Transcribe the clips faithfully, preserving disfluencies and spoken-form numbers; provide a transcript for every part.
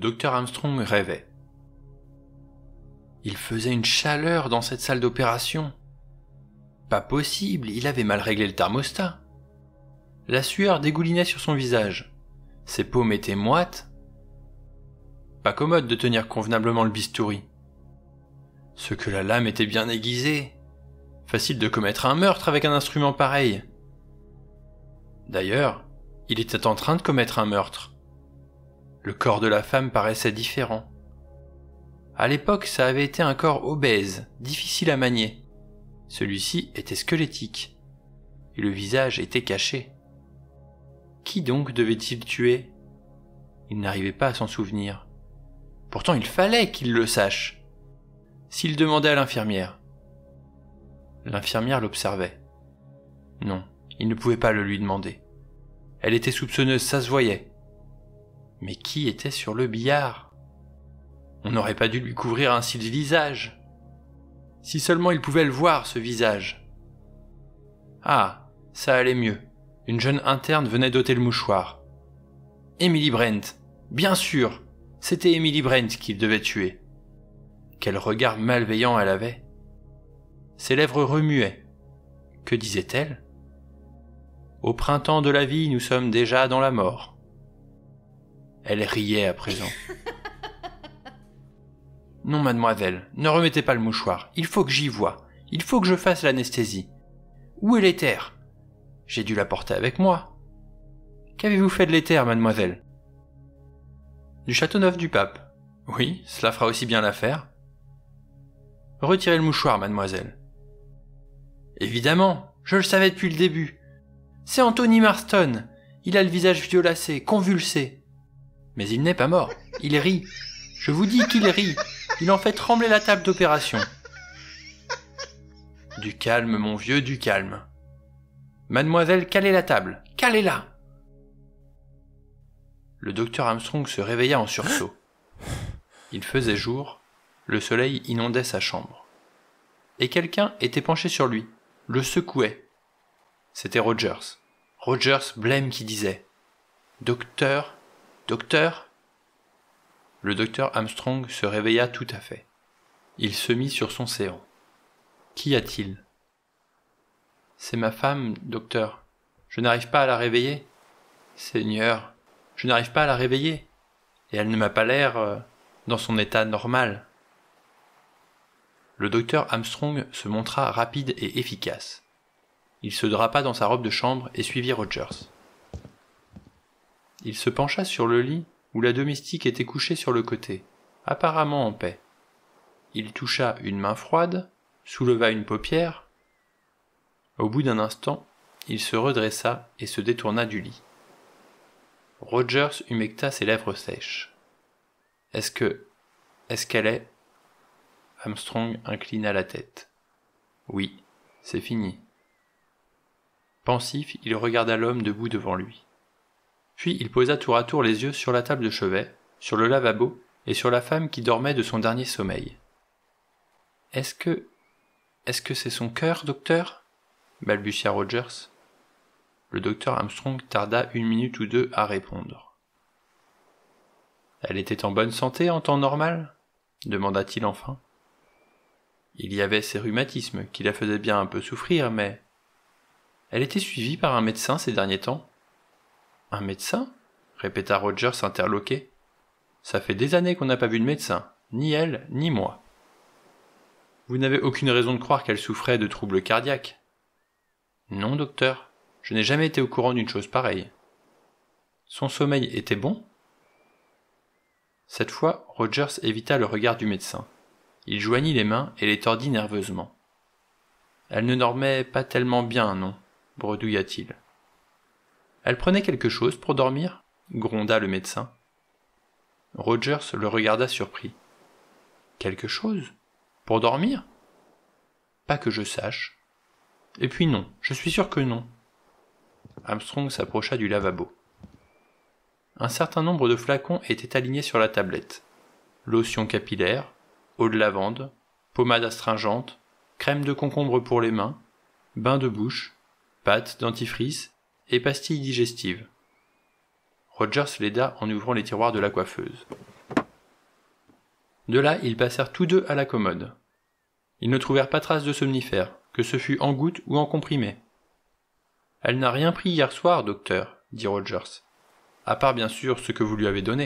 docteur Armstrong rêvait. Il faisait une chaleur dans cette salle d'opération. Pas possible, il avait mal réglé le thermostat. La sueur dégoulinait sur son visage. Ses paumes étaient moites. Pas commode de tenir convenablement le bistouri. Ce que la lame était bien aiguisée. Facile de commettre un meurtre avec un instrument pareil. D'ailleurs, il était en train de commettre un meurtre. Le corps de la femme paraissait différent. À l'époque, ça avait été un corps obèse, difficile à manier. Celui-ci était squelettique, et le visage était caché. Qui donc devait-il tuer? Il n'arrivait pas à s'en souvenir. Pourtant, il fallait qu'il le sache. S'il demandait à l'infirmière. L'infirmière l'observait. Non, il ne pouvait pas le lui demander. Elle était soupçonneuse, ça se voyait. Mais qui était sur le billard? On n'aurait pas dû lui couvrir ainsi le visage. Si seulement il pouvait le voir, ce visage. Ah, ça allait mieux. Une jeune interne venait d'ôter le mouchoir. Emily Brent, bien sûr, c'était Emily Brent qu'il devait tuer. Quel regard malveillant elle avait. Ses lèvres remuaient. Que disait-elle? Au printemps de la vie, nous sommes déjà dans la mort. Elle riait à présent. Non, mademoiselle, ne remettez pas le mouchoir. Il faut que j'y voie. Il faut que je fasse l'anesthésie. Où est l'éther? J'ai dû la porter avec moi. Qu'avez-vous fait de l'éther, mademoiselle? Du Châteauneuf du Pape. Oui, cela fera aussi bien l'affaire. Retirez le mouchoir, mademoiselle. Évidemment, je le savais depuis le début. C'est Anthony Marston. Il a le visage violacé, convulsé. Mais il n'est pas mort. Il rit. Je vous dis qu'il rit. Il en fait trembler la table d'opération. Du calme, mon vieux, du calme. Mademoiselle, calez la table. Calez-la. Le docteur Armstrong se réveilla en sursaut. Il faisait jour. Le soleil inondait sa chambre. Et quelqu'un était penché sur lui, le secouait. C'était Rogers. Rogers blême qui disait « Docteur, docteur ?» Le docteur Armstrong se réveilla tout à fait. Il se mit sur son séant. « Qu'y a-t-il »« C'est ma femme, docteur. Je n'arrive pas à la réveiller. Seigneur, je n'arrive pas à la réveiller. Et elle ne m'a pas l'air euh, dans son état normal. » Le docteur Armstrong se montra rapide et efficace. Il se drapa dans sa robe de chambre et suivit Rogers. Il se pencha sur le lit où la domestique était couchée sur le côté, apparemment en paix. Il toucha une main froide, souleva une paupière. Au bout d'un instant, il se redressa et se détourna du lit. Rogers humecta ses lèvres sèches. « Est-ce que... est-ce qu'elle est... » Armstrong inclina la tête. « Oui, c'est fini. » Pensif, il regarda l'homme debout devant lui. Puis il posa tour à tour les yeux sur la table de chevet, sur le lavabo et sur la femme qui dormait de son dernier sommeil. « Est-ce que... est-ce que c'est son cœur, docteur ?» balbutia Rogers. Le docteur Armstrong tarda une minute ou deux à répondre. « Elle était en bonne santé en temps normal ?» demanda-t-il enfin. Il y avait ses rhumatismes qui la faisaient bien un peu souffrir, mais... Elle était suivie par un médecin ces derniers temps. « Un médecin ?» répéta Rogers interloqué. « Ça fait des années qu'on n'a pas vu de médecin, ni elle, ni moi. »« Vous n'avez aucune raison de croire qu'elle souffrait de troubles cardiaques ?»« Non, docteur, je n'ai jamais été au courant d'une chose pareille. »« Son sommeil était bon ?» Cette fois, Rogers évita le regard du médecin. Il joignit les mains et les tordit nerveusement. « Elle ne dormait pas tellement bien, non ?» bredouilla-t-il. « Elle prenait quelque chose pour dormir ?» gronda le médecin. Rogers le regarda surpris. « Quelque chose? Pour dormir? »« Pas que je sache. »« Et puis non, je suis sûr que non. » Armstrong s'approcha du lavabo. Un certain nombre de flacons étaient alignés sur la tablette. Lotion capillaire, eau de lavande, pommade astringente, crème de concombre pour les mains, bain de bouche, pâte dentifrice et pastilles digestives. Rogers l'aida en ouvrant les tiroirs de la coiffeuse. De là, ils passèrent tous deux à la commode. Ils ne trouvèrent pas trace de somnifère, que ce fût en gouttes ou en comprimé. « Elle n'a rien pris hier soir, docteur, » dit Rogers, « à part bien sûr ce que vous lui avez donné. »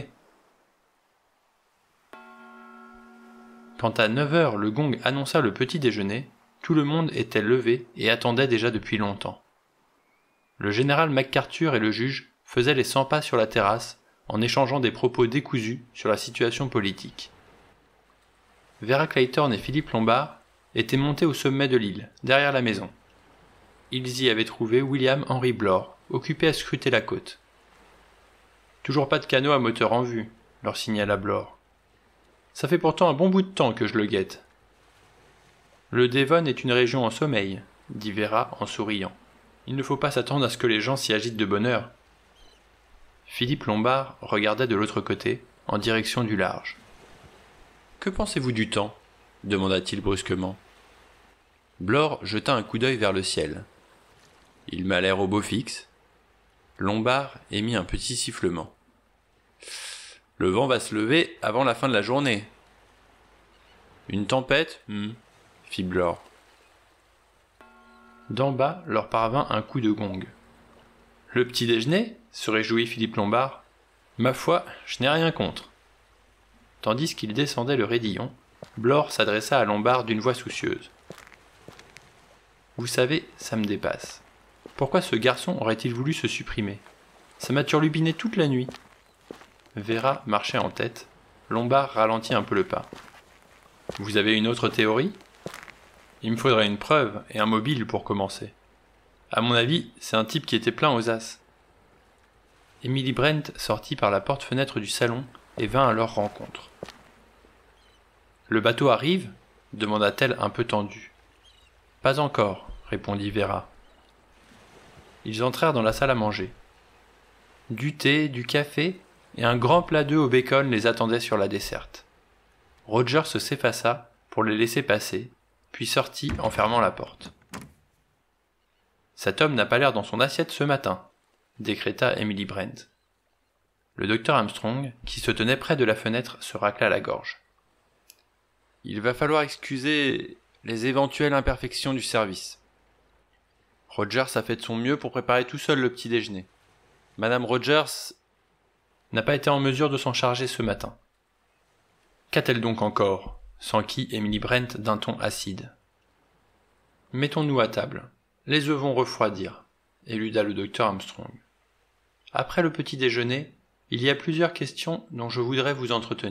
Quand à neuf heures le gong annonça le petit déjeuner, tout le monde était levé et attendait déjà depuis longtemps. Le général McArthur et le juge faisaient les cent pas sur la terrasse en échangeant des propos décousus sur la situation politique. Vera Clayton et Philippe Lombard étaient montés au sommet de l'île, derrière la maison. Ils y avaient trouvé William Henry Blore, occupé à scruter la côte. « Toujours pas de canot à moteur en vue », leur signala Blore. « Ça fait pourtant un bon bout de temps que je le guette. »« Le Devon est une région en sommeil, » dit Vera en souriant. « Il ne faut pas s'attendre à ce que les gens s'y agitent de bonne heure. » Philippe Lombard regardait de l'autre côté, en direction du large. « Que pensez-vous du temps ?» demanda-t-il brusquement. Blore jeta un coup d'œil vers le ciel. « Il m'a l'air au beau fixe. » Lombard émit un petit sifflement. « Le vent va se lever avant la fin de la journée. »« Une tempête hmm, fit Blore. D'en bas leur parvint un coup de gong. « Le petit déjeuner ?» se réjouit Philippe Lombard. « Ma foi, je n'ai rien contre. » Tandis qu'il descendait le raidillon, Blore s'adressa à Lombard d'une voix soucieuse. « Vous savez, ça me dépasse. Pourquoi ce garçon aurait-il voulu se supprimer? Ça m'a turlupiné toute la nuit. » Vera marchait en tête. Lombard ralentit un peu le pas. « Vous avez une autre théorie? Il me faudrait une preuve et un mobile pour commencer. À mon avis, c'est un type qui était plein aux as. » Emily Brent sortit par la porte-fenêtre du salon et vint à leur rencontre. « Le bateau arrive ?» demanda-t-elle un peu tendue. « Pas encore, » répondit Vera. Ils entrèrent dans la salle à manger. Du thé, du café et un grand plat d'œufs au bacon les attendaient sur la desserte. Rogers s'effaça pour les laisser passer, puis sortit en fermant la porte. « Cet homme n'a pas l'air dans son assiette ce matin, » décréta Emily Brent. Le docteur Armstrong, qui se tenait près de la fenêtre, se racla la gorge. « Il va falloir excuser les éventuelles imperfections du service. Rogers a fait de son mieux pour préparer tout seul le petit déjeuner. Madame Rogers n'a pas été en mesure de s'en charger ce matin. »« Qu'a-t-elle donc encore ?» s'enquit Emily Brent d'un ton acide. « Mettons-nous à table. Les œufs vont refroidir, » éluda le docteur Armstrong. « Après le petit déjeuner, il y a plusieurs questions dont je voudrais vous entretenir. »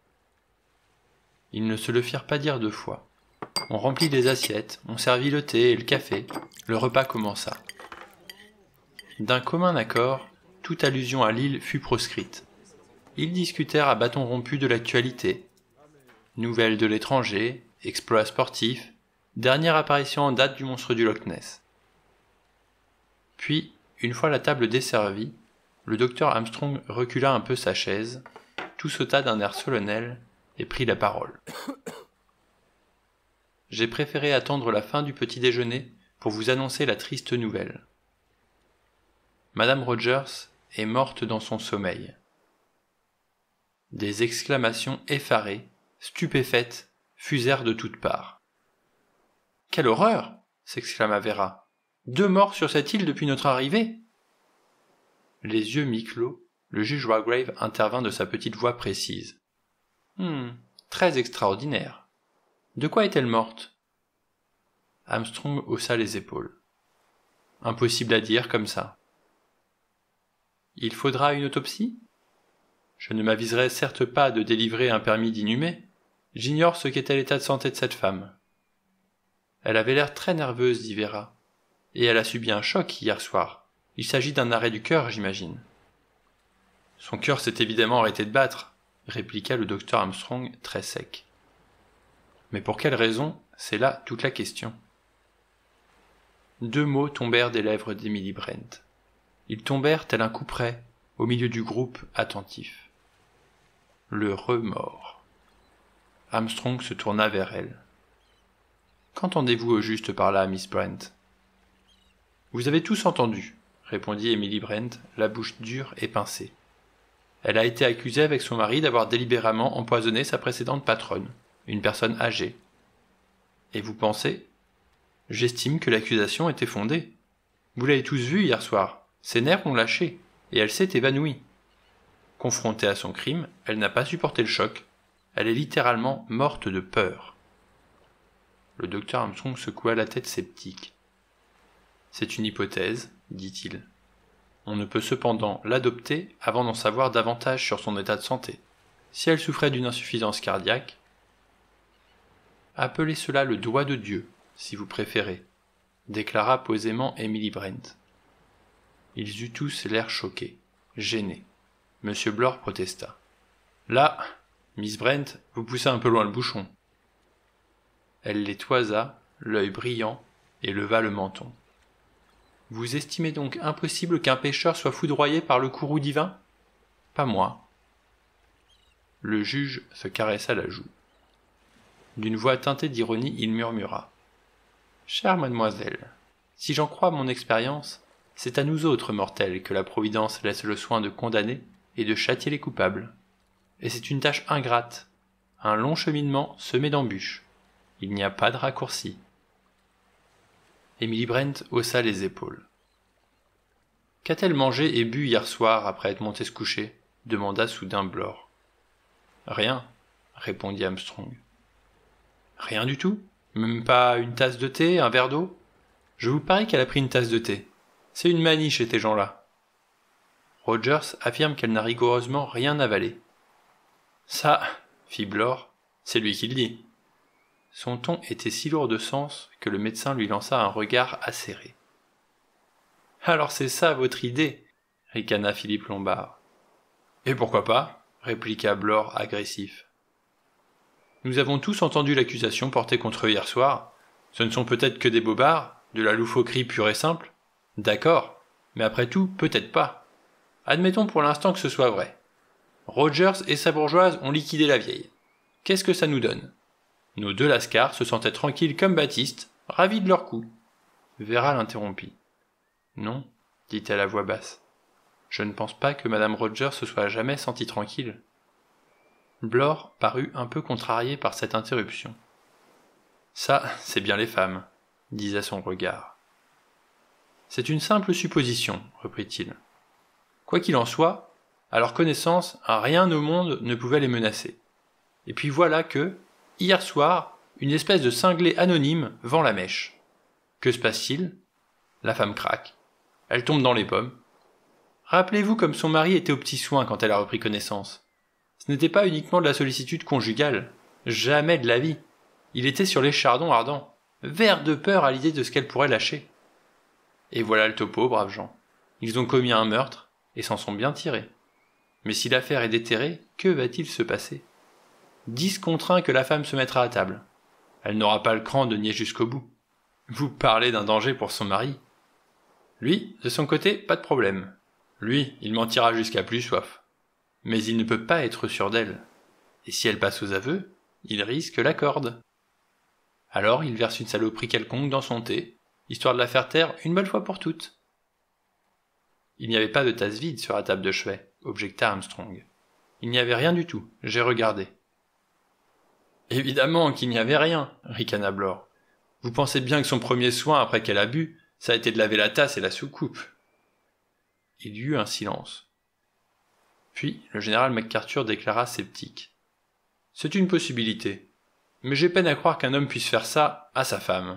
Ils ne se le firent pas dire deux fois. On remplit les assiettes, on servit le thé et le café, le repas commença. D'un commun accord, toute allusion à l'île fut proscrite. Ils discutèrent à bâtons rompus de l'actualité. Nouvelles de l'étranger, exploits sportifs, dernière apparition en date du monstre du Loch Ness. Puis, une fois la table desservie, le docteur Armstrong recula un peu sa chaise, tout sauta d'un air solennel et prit la parole. « J'ai préféré attendre la fin du petit déjeuner pour vous annoncer la triste nouvelle. Madame Rogers est morte dans son sommeil. » Des exclamations effarées, stupéfaites, fusèrent de toutes parts. « Quelle horreur !» s'exclama Vera. « Deux morts sur cette île depuis notre arrivée !» Les yeux mi-clos, le juge Wargrave intervint de sa petite voix précise. « Hum, très extraordinaire. De quoi est-elle morte ?» Armstrong haussa les épaules. « Impossible à dire comme ça. »« Il faudra une autopsie ? Je ne m'aviserai certes pas de délivrer un permis d'inhumer. J'ignore ce qu'était l'état de santé de cette femme. »« Elle avait l'air très nerveuse, dit Vera. Et elle a subi un choc hier soir. Il s'agit d'un arrêt du cœur, j'imagine. »« Son cœur s'est évidemment arrêté de battre, » répliqua le docteur Armstrong très sec. « Mais pour quelle raison, c'est là toute la question. » Deux mots tombèrent des lèvres d'Emily Brent. Ils tombèrent tel un couperet au milieu du groupe attentif. Le remords. Armstrong se tourna vers elle. « Qu'entendez-vous au juste par là, Miss Brent ?»« Vous avez tous entendu, » répondit Emily Brent, la bouche dure et pincée. Elle a été accusée avec son mari d'avoir délibérément empoisonné sa précédente patronne, une personne âgée. Et vous pensez ? J'estime que l'accusation était fondée. Vous l'avez tous vue hier soir. Ses nerfs ont lâché, et elle s'est évanouie. Confrontée à son crime, elle n'a pas supporté le choc. Elle est littéralement morte de peur. Le docteur Armstrong secoua la tête sceptique. C'est une hypothèse, dit-il. On ne peut cependant l'adopter avant d'en savoir davantage sur son état de santé. Si elle souffrait d'une insuffisance cardiaque, appelez cela le doigt de Dieu, si vous préférez, déclara posément Emily Brent. Ils eurent tous l'air choqués, gênés. Monsieur Blore protesta. Là, Miss Brent, vous poussez un peu loin le bouchon. Elle les toisa, l'œil brillant, et leva le menton. Vous estimez donc impossible qu'un pécheur soit foudroyé par le courroux divin ? Pas moi. Le juge se caressa la joue. D'une voix teintée d'ironie, il murmura. Chère mademoiselle, si j'en crois mon expérience, c'est à nous autres mortels que la Providence laisse le soin de condamner et de châtier les coupables. Et c'est une tâche ingrate, un long cheminement semé d'embûches. Il n'y a pas de raccourci. Emily Brent haussa les épaules. Qu'a-t-elle mangé et bu hier soir après être montée se coucher ? Demanda soudain Blore. Rien, répondit Armstrong. Rien du tout ? Même pas une tasse de thé, un verre d'eau ? Je vous parie qu'elle a pris une tasse de thé. C'est une manie chez ces gens-là. Rogers affirme qu'elle n'a rigoureusement rien avalé. Ça, fit Blore, c'est lui qui le dit. Son ton était si lourd de sens que le médecin lui lança un regard acéré. Alors c'est ça votre idée, ricana Philippe Lombard. Et pourquoi pas, répliqua Blore agressif. Nous avons tous entendu l'accusation portée contre eux hier soir. Ce ne sont peut-être que des bobards, de la loufoquerie pure et simple. D'accord, mais après tout, peut-être pas. Admettons pour l'instant que ce soit vrai. Rogers et sa bourgeoise ont liquidé la vieille. Qu'est-ce que ça nous donne ? Nos deux lascars se sentaient tranquilles comme Baptiste, ravis de leur coup. Vera l'interrompit. Non, dit-elle à voix basse. Je ne pense pas que madame Rogers se soit jamais sentie tranquille. Blore parut un peu contrarié par cette interruption. Ça, c'est bien les femmes, disait son regard. C'est une simple supposition, reprit-il. Quoi qu'il en soit, à leur connaissance, rien au monde ne pouvait les menacer. Et puis voilà que, hier soir, une espèce de cinglé anonyme vend la mèche. Que se passe-t-il ? La femme craque. Elle tombe dans les pommes. Rappelez-vous comme son mari était aux petits soins quand elle a repris connaissance. Ce n'était pas uniquement de la sollicitude conjugale. Jamais de la vie. Il était sur les chardons ardents, vert de peur à l'idée de ce qu'elle pourrait lâcher. Et voilà le topo, braves gens. Ils ont commis un meurtre et s'en sont bien tirés. Mais si l'affaire est déterrée, que va-t-il se passer ? Dix contre un que la femme se mettra à table. Elle n'aura pas le cran de nier jusqu'au bout. Vous parlez d'un danger pour son mari. Lui, de son côté, pas de problème. Lui, il mentira jusqu'à plus soif. Mais il ne peut pas être sûr d'elle. Et si elle passe aux aveux, il risque la corde. Alors il verse une saloperie quelconque dans son thé, histoire de la faire taire une bonne fois pour toutes. Il n'y avait pas de tasse vide sur la table de chevet, objecta Armstrong. Il n'y avait rien du tout, j'ai regardé. Évidemment qu'il n'y avait rien, ricana Blore. Vous pensez bien que son premier soin après qu'elle a bu, ça a été de laver la tasse et la soucoupe. Il y eut un silence. Puis le général McArthur déclara sceptique. C'est une possibilité, mais j'ai peine à croire qu'un homme puisse faire ça à sa femme.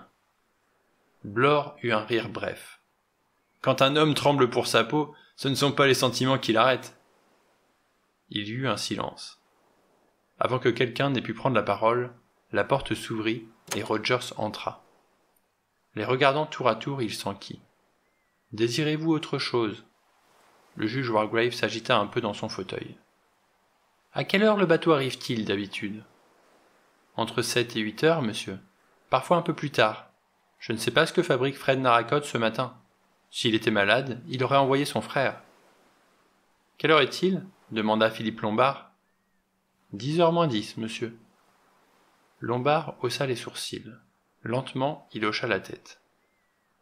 Blore eut un rire bref. Quand un homme tremble pour sa peau, ce ne sont pas les sentiments qui l'arrêtent. Il y eut un silence. Avant que quelqu'un n'ait pu prendre la parole, la porte s'ouvrit et Rogers entra. Les regardant tour à tour, il s'enquit. « Désirez-vous autre chose ?» Le juge Wargrave s'agita un peu dans son fauteuil. « À quelle heure le bateau arrive-t-il d'habitude ?»« Entre sept et huit heures, monsieur. Parfois un peu plus tard. Je ne sais pas ce que fabrique Fred Narracott ce matin. S'il était malade, il aurait envoyé son frère. »« Quelle heure est-il » demanda Philippe Lombard. « Dix heures moins dix, monsieur. » Lombard haussa les sourcils. Lentement, il hocha la tête.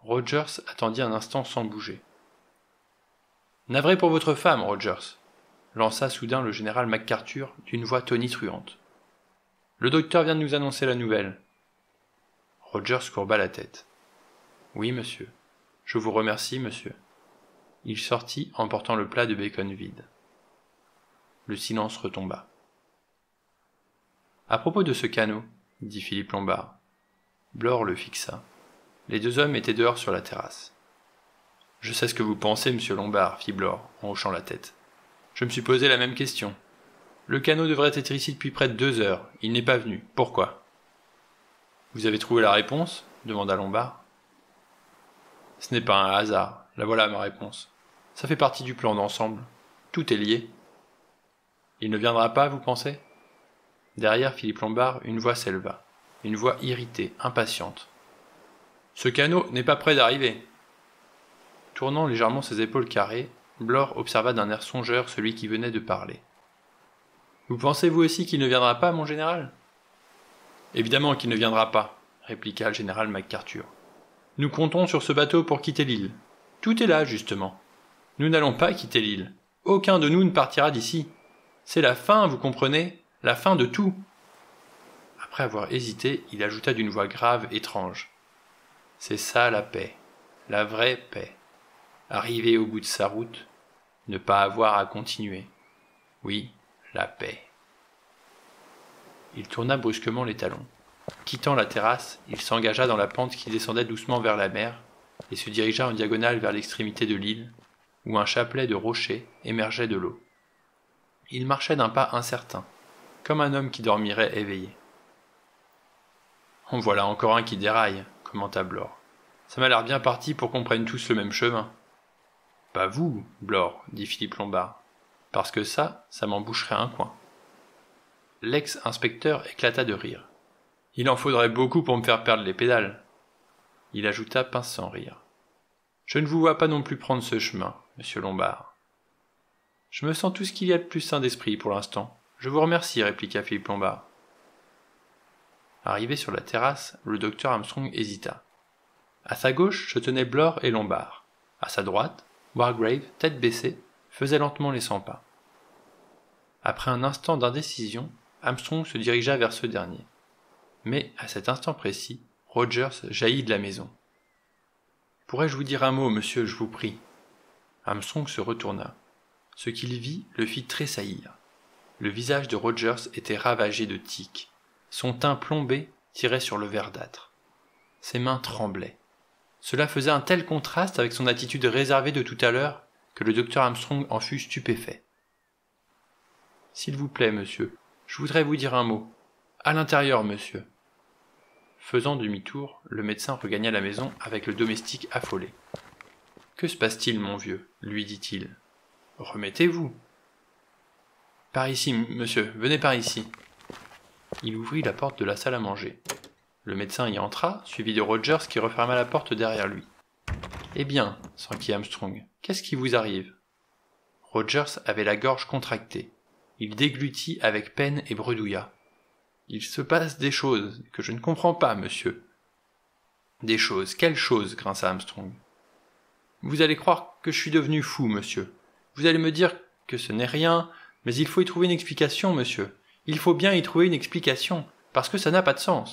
Rogers attendit un instant sans bouger. « Navré pour votre femme, Rogers. lança soudain le général McArthur d'une voix tonitruante. Le docteur vient de nous annoncer la nouvelle. Rogers courba la tête. Oui, monsieur. Je vous remercie, monsieur. Il sortit en portant le plat de bacon vide. Le silence retomba. À propos de ce canot, dit Philippe Lombard. Blore le fixa. Les deux hommes étaient dehors sur la terrasse. Je sais ce que vous pensez, monsieur Lombard, fit Blore, en hochant la tête. Je me suis posé la même question. Le canot devrait être ici depuis près de deux heures. Il n'est pas venu. Pourquoi? Vous avez trouvé la réponse? Demanda Lombard. Ce n'est pas un hasard. La voilà ma réponse. Ça fait partie du plan d'ensemble. Tout est lié. Il ne viendra pas, vous pensez? Derrière Philippe Lombard, une voix s'éleva. Une voix irritée, impatiente. Ce canot n'est pas prêt d'arriver. Tournant légèrement ses épaules carrées, Blore observa d'un air songeur celui qui venait de parler. Vous pensez vous aussi qu'il ne viendra pas, mon général? Évidemment qu'il ne viendra pas, répliqua le général McArthur. Nous comptons sur ce bateau pour quitter l'île. Tout est là, justement. Nous n'allons pas quitter l'île. Aucun de nous ne partira d'ici. C'est la fin, vous comprenez? La fin de tout. Après avoir hésité, il ajouta d'une voix grave, étrange. C'est ça la paix. La vraie paix. Arriver au bout de sa route, ne pas avoir à continuer. Oui, la paix. Il tourna brusquement les talons. Quittant la terrasse, il s'engagea dans la pente qui descendait doucement vers la mer et se dirigea en diagonale vers l'extrémité de l'île, où un chapelet de rochers émergeait de l'eau. Il marchait d'un pas incertain, comme un homme qui dormirait éveillé. « En voilà encore un qui déraille, » commenta Blore. « Ça m'a l'air bien parti pour qu'on prenne tous le même chemin. »« Pas vous, Blore, » dit Philippe Lombard, « parce que ça, ça m'en boucherait un coin. » L'ex-inspecteur éclata de rire. « Il en faudrait beaucoup pour me faire perdre les pédales. » Il ajouta pince sans rire. « Je ne vous vois pas non plus prendre ce chemin, monsieur Lombard. »« Je me sens tout ce qu'il y a de plus sain d'esprit pour l'instant. Je vous remercie, » répliqua Philippe Lombard. Arrivé sur la terrasse, le docteur Armstrong hésita. À sa gauche se tenaient Blore et Lombard. À sa droite, Wargrave, tête baissée, faisait lentement les cent pas. Après un instant d'indécision, Armstrong se dirigea vers ce dernier. Mais, à cet instant précis, Rogers jaillit de la maison. « Pourrais-je vous dire un mot, monsieur, je vous prie ?» Armstrong se retourna. Ce qu'il vit le fit tressaillir. Le visage de Rogers était ravagé de tiques. Son teint plombé tirait sur le verdâtre. Ses mains tremblaient. Cela faisait un tel contraste avec son attitude réservée de tout à l'heure que le docteur Armstrong en fut stupéfait. « S'il vous plaît, monsieur, je voudrais vous dire un mot. À l'intérieur, monsieur. » Faisant demi-tour, le médecin regagna la maison avec le domestique affolé. « Que se passe-t-il, mon vieux ?» lui dit-il. « Remettez-vous. »« Par ici, monsieur, venez par ici. » Il ouvrit la porte de la salle à manger. Le médecin y entra, suivi de Rogers qui referma la porte derrière lui. « Eh bien, » s'enquit Armstrong, « qu'est-ce qui vous arrive ?» Rogers avait la gorge contractée. Il déglutit avec peine et bredouilla. « Il se passe des choses que je ne comprends pas, monsieur. »« Des choses, quelles choses ?» grinça Armstrong. « Vous allez croire que je suis devenu fou, monsieur. Vous allez me dire que ce n'est rien, mais il faut y trouver une explication, monsieur. Il faut bien y trouver une explication, parce que ça n'a pas de sens. »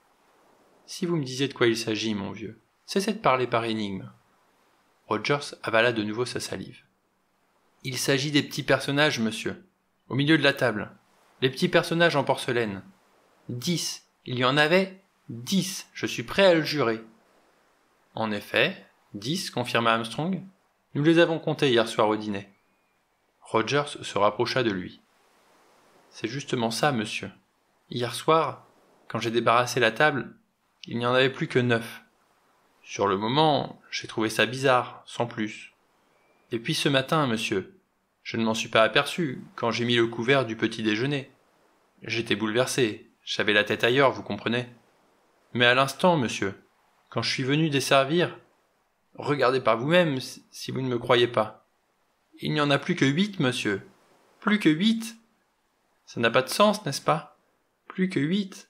Si vous me disiez de quoi il s'agit, mon vieux, cessez de parler par énigme. Rogers avala de nouveau sa salive. Il s'agit des petits personnages, monsieur, au milieu de la table. Les petits personnages en porcelaine. Dix. Il y en avait dix. Je suis prêt à le jurer. En effet, dix, confirma Armstrong. Nous les avons comptés hier soir au dîner. Rogers se rapprocha de lui. C'est justement ça, monsieur. Hier soir, quand j'ai débarrassé la table, il n'y en avait plus que neuf. Sur le moment, j'ai trouvé ça bizarre, sans plus. Et puis ce matin, monsieur, je ne m'en suis pas aperçu quand j'ai mis le couvert du petit déjeuner. J'étais bouleversé, j'avais la tête ailleurs, vous comprenez. Mais à l'instant, monsieur, quand je suis venu desservir, regardez par vous-même si vous ne me croyez pas. Il n'y en a plus que huit, monsieur. Plus que huit. Ça n'a pas de sens, n'est-ce pas? Plus que huit.